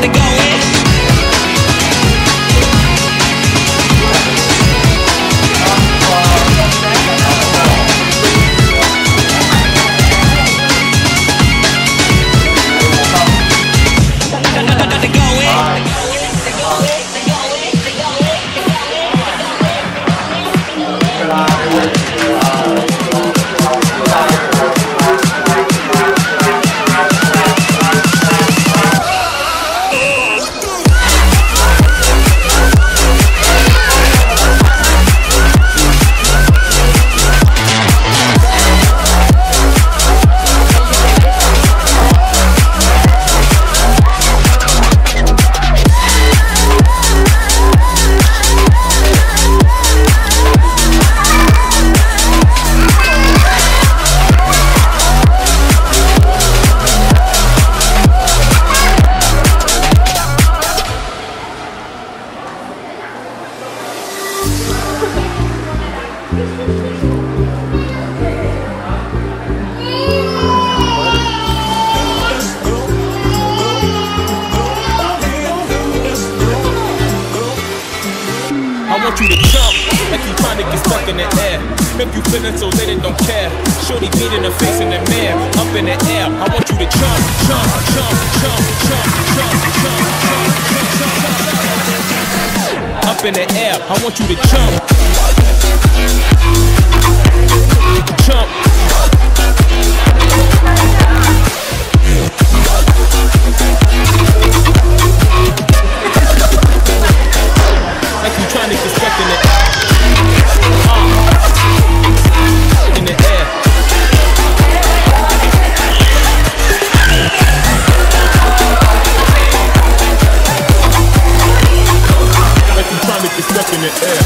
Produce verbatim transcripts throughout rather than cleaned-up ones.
I want you to jump like you trying to get stuck in the air. Make you feeling so lit and don't care. Shorty beating her face in the mirror, up in the air. I want you to jump, jump, jump, jump, jump, jump, jump, jump, jump. Up in the air, I want you to jump, jump. Like you trying to get stuck in the air. Uh, in the air. Like you trying to get stuck in the air.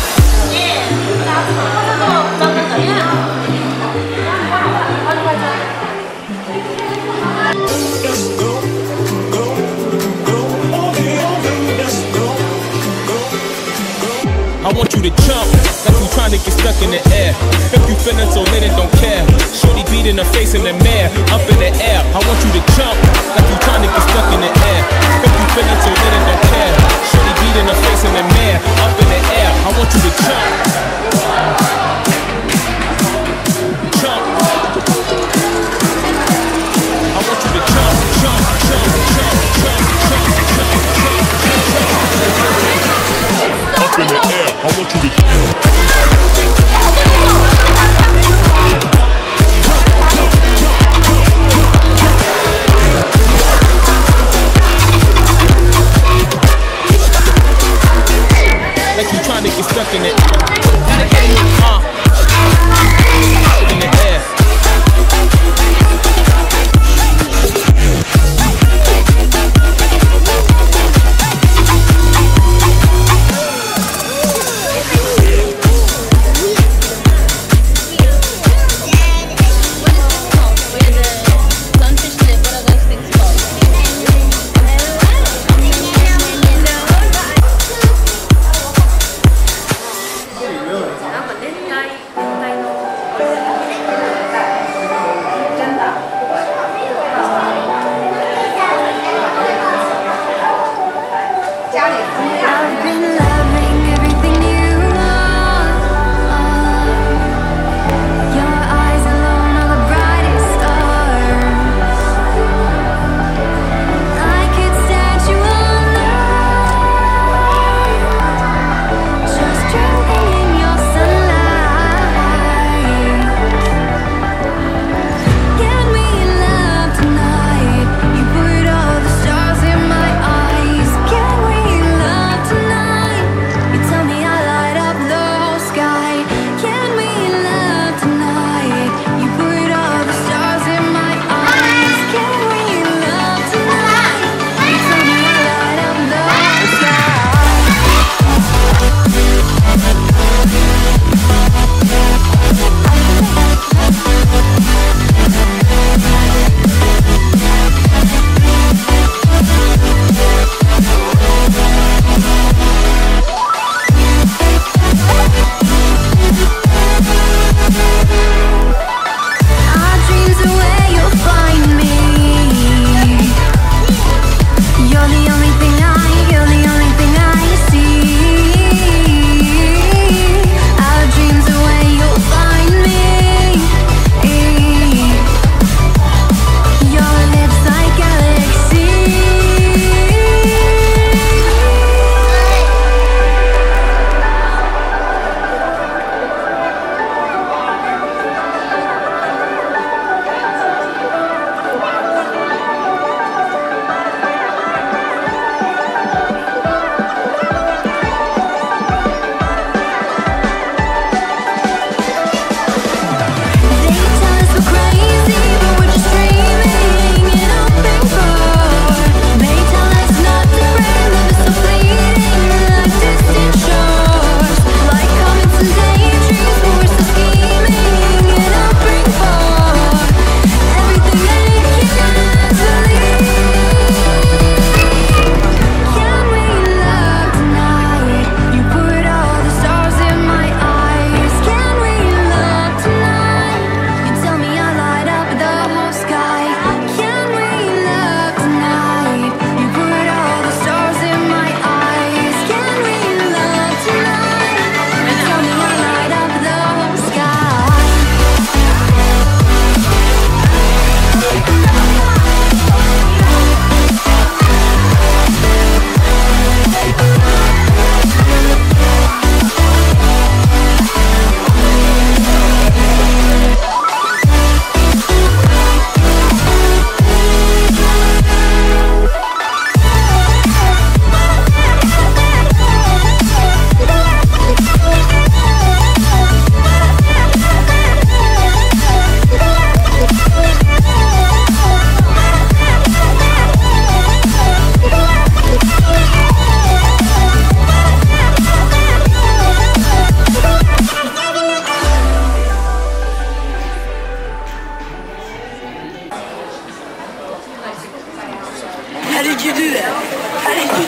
I want you to jump like you trying to get stuck in the air. If you feeling so lit and don't care. Shorty beating her face in the mirror, up in the air. I want you to jump like you trying to get stuck in the air. If you feeling so lit and don't care. Shorty beating her face in the mirror, up in the air. I want you to jump, jump. I want you to jump, jump, jump, jump, jump, jump, jump, jump. Up in the air. I want you to like you trying to get stuck in it. Uh, in the air.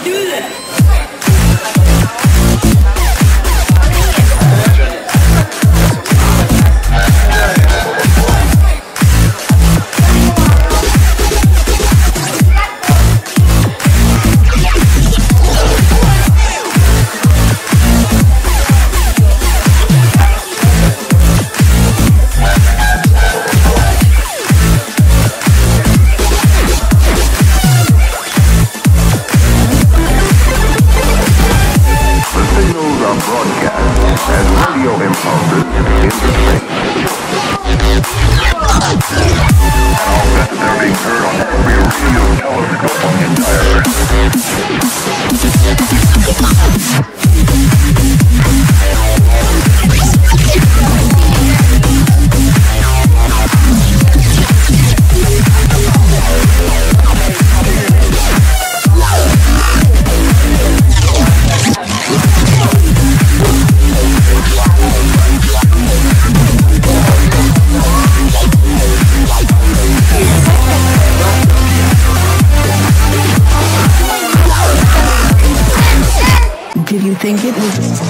Did you think it was...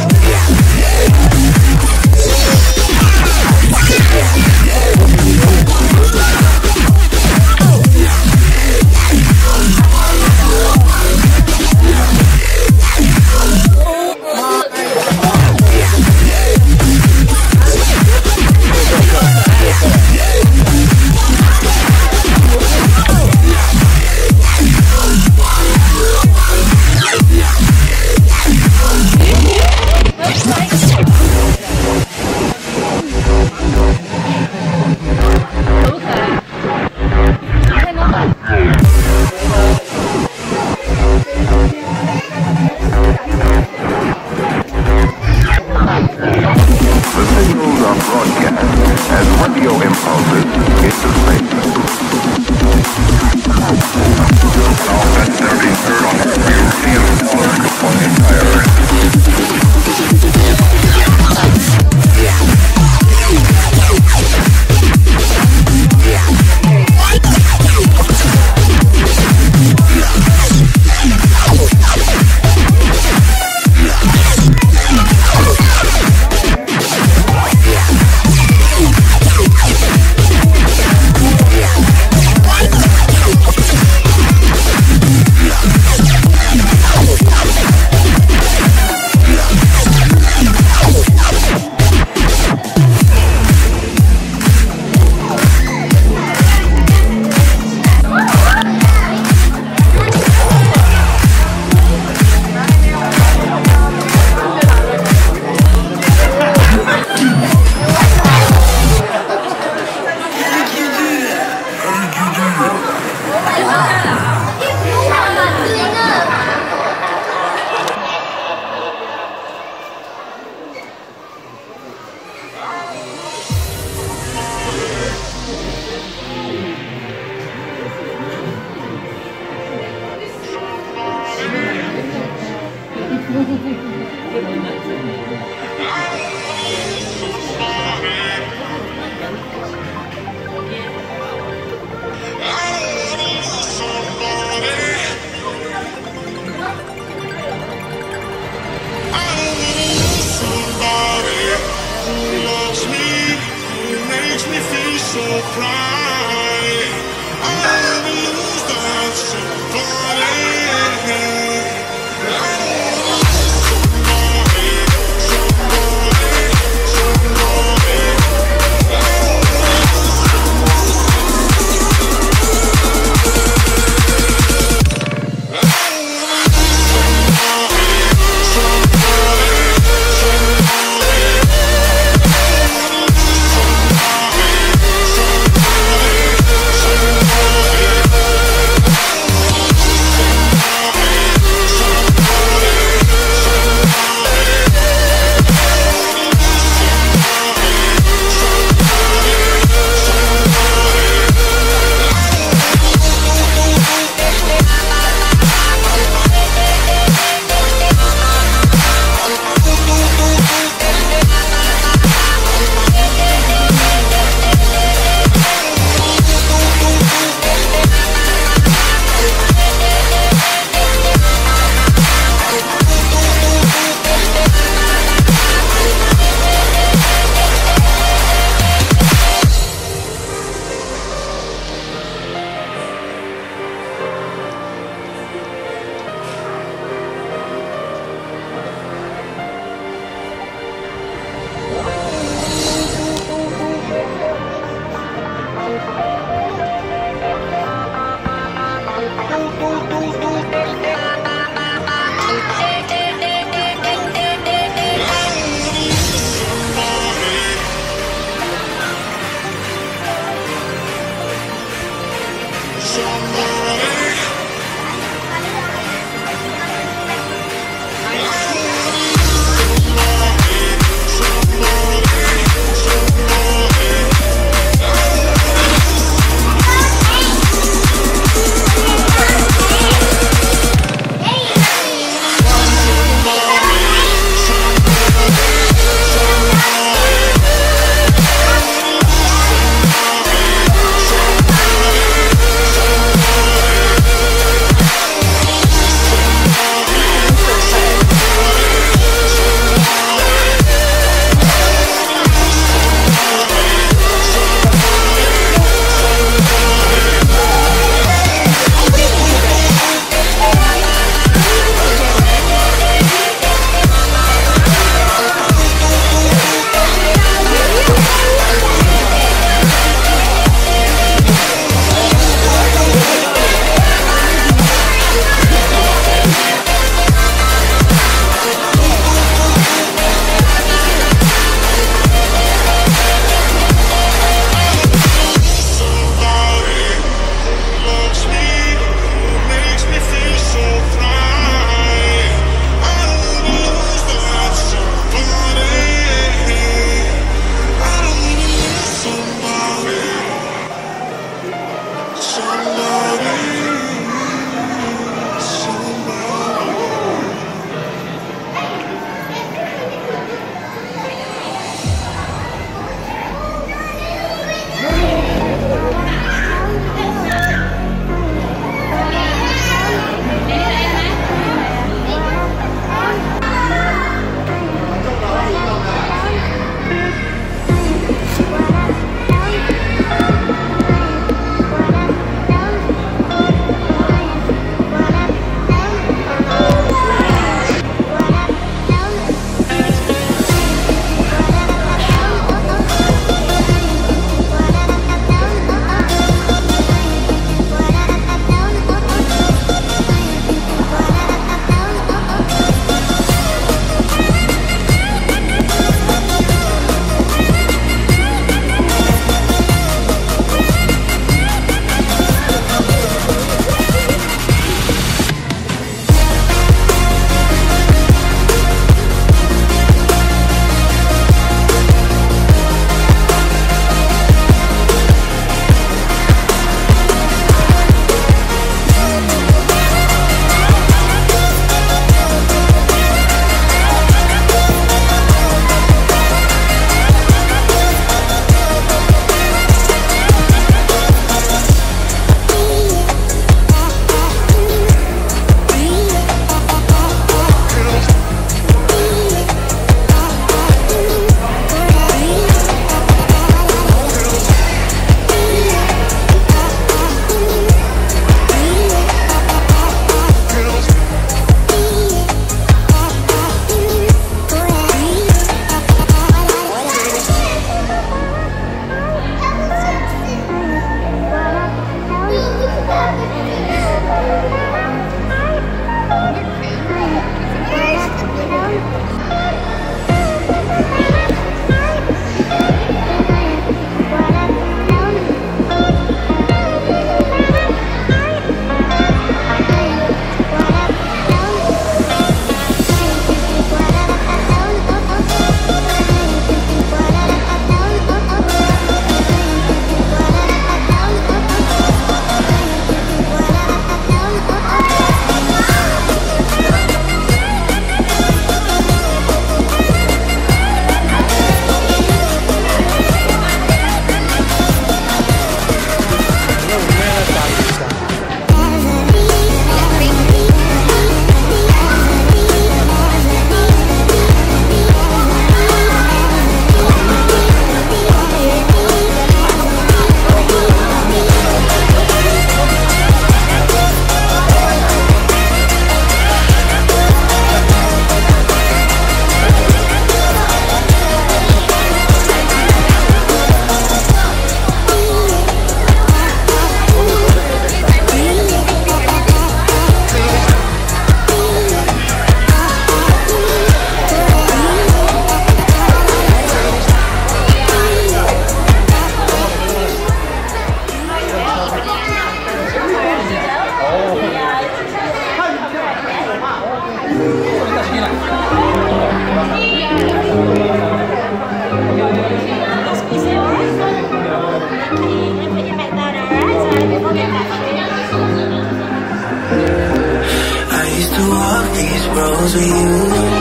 these roads with you.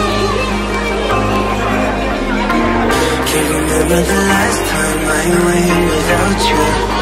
Can't remember the last time I went without you.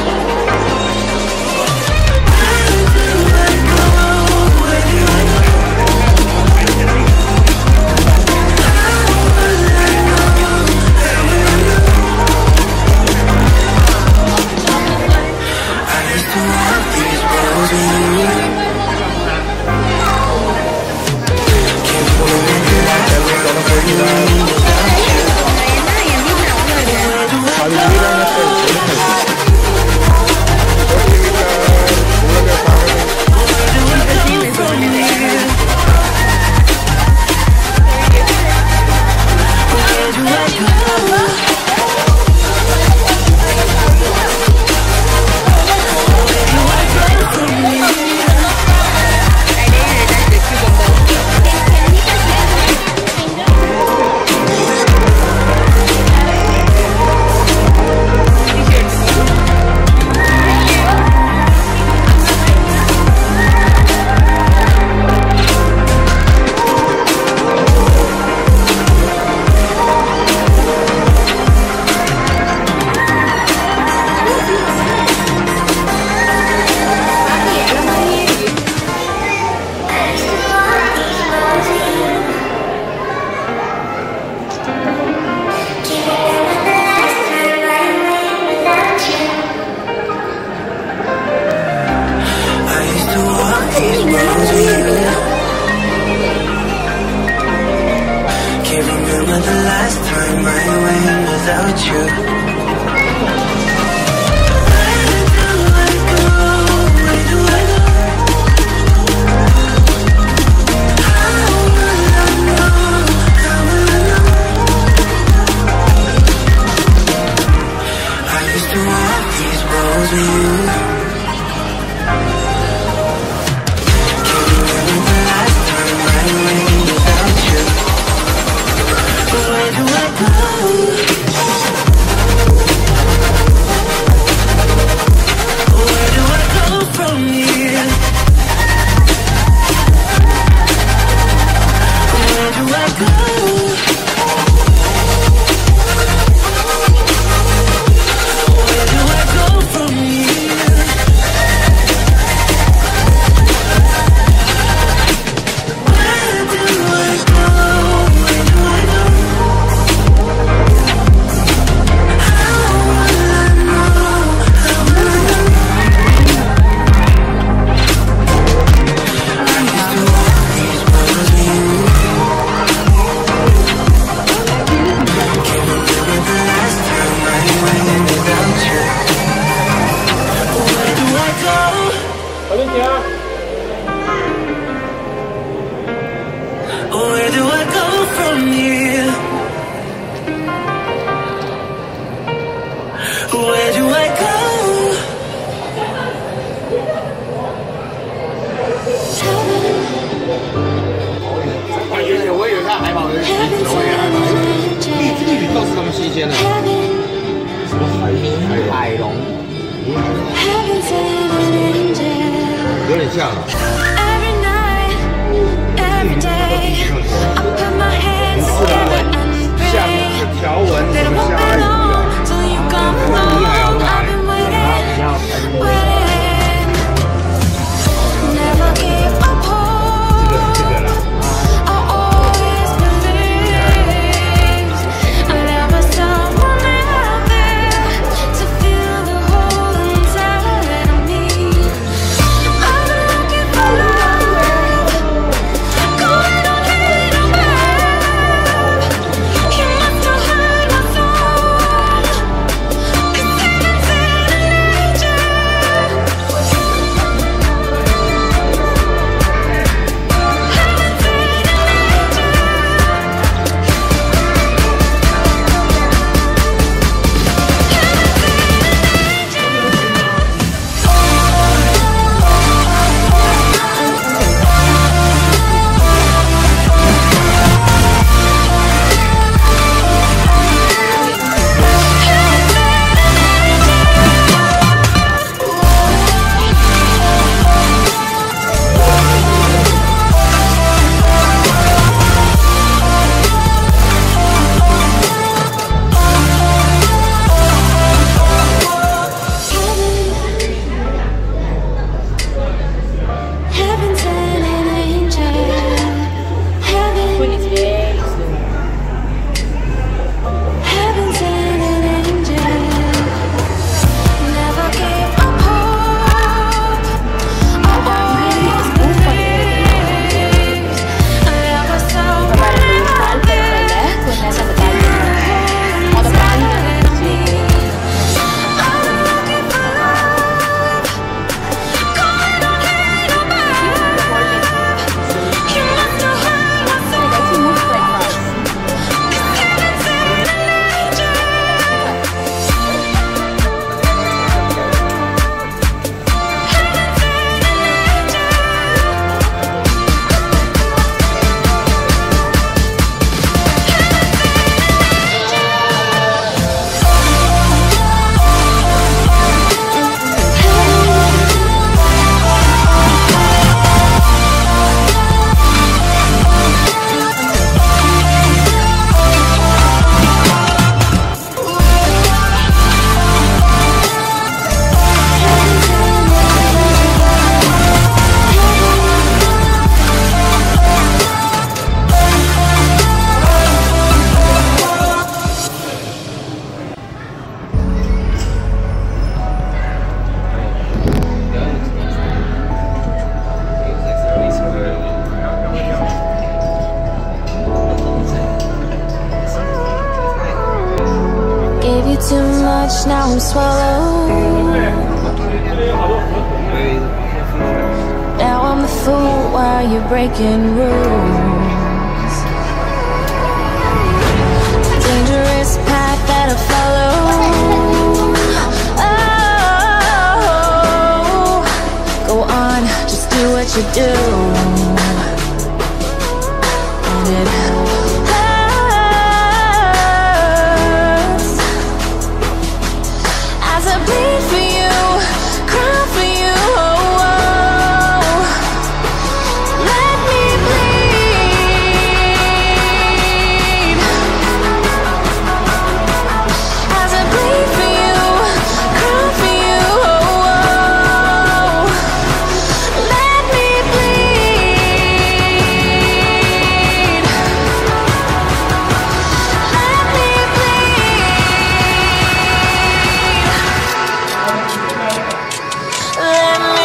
Where do I go from here? Where do I go? 我以为他海宝的我也海宝，蜜蜜里倒是那么新鲜的，什么海海海龙，有点像。 不是啦，像是条纹什么虾鱼啊，你还要买，你要这个这个啦。 Go much, now I'm swallowed. Now I'm the fool while you're breaking rules. Dangerous path that I follow. Oh, go on, just do what you do. And it hurts as I bleed for you, cry for you. Oh, oh. Let me bleed as I bleed for you, cry for you. Oh, oh. Let me bleed. Let me bleed. Let me.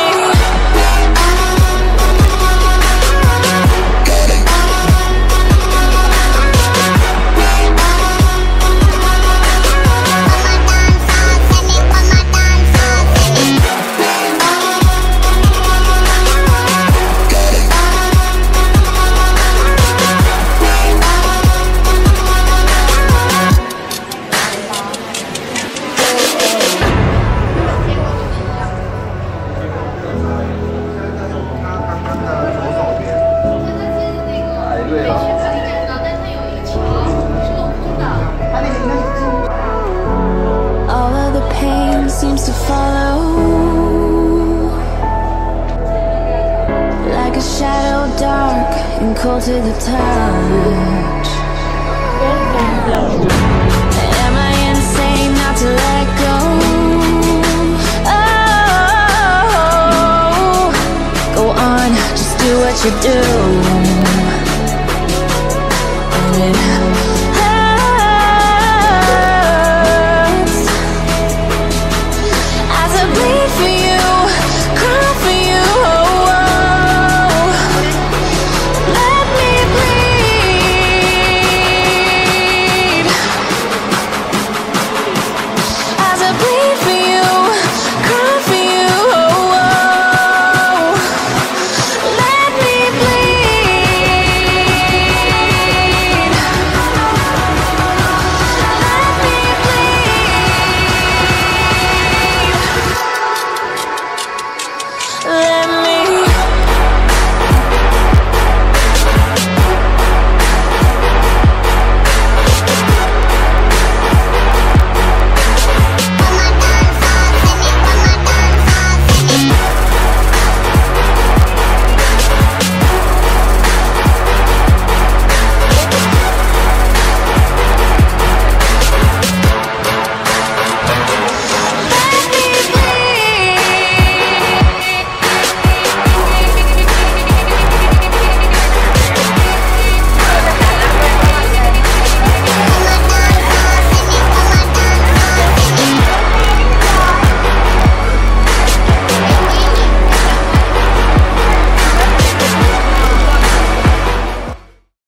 All of the pain seems to follow like a shadow, dark and cold to the touch. Am I insane not to let go? Oh, go on, just do what you do. And it